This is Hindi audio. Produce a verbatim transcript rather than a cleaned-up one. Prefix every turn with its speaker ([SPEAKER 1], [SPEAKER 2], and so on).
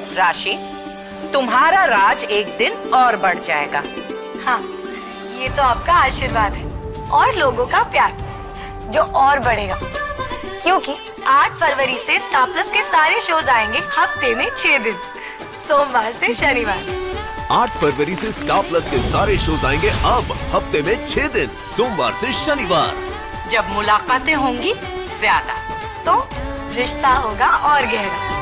[SPEAKER 1] राशि, तुम्हारा राज एक दिन और बढ़ जाएगा।
[SPEAKER 2] हाँ, ये तो आपका आशीर्वाद है और लोगों का प्यार जो और बढ़ेगा, क्योंकि आठ फरवरी से स्टार प्लस के सारे शोज आएंगे हफ्ते में छह दिन, सोमवार से शनिवार।
[SPEAKER 3] आठ फरवरी से स्टार प्लस के सारे शोज आएंगे अब हफ्ते में छह दिन, सोमवार से शनिवार।
[SPEAKER 1] जब मुलाकातें होंगी ज्यादा,
[SPEAKER 2] तो रिश्ता होगा और गहरा।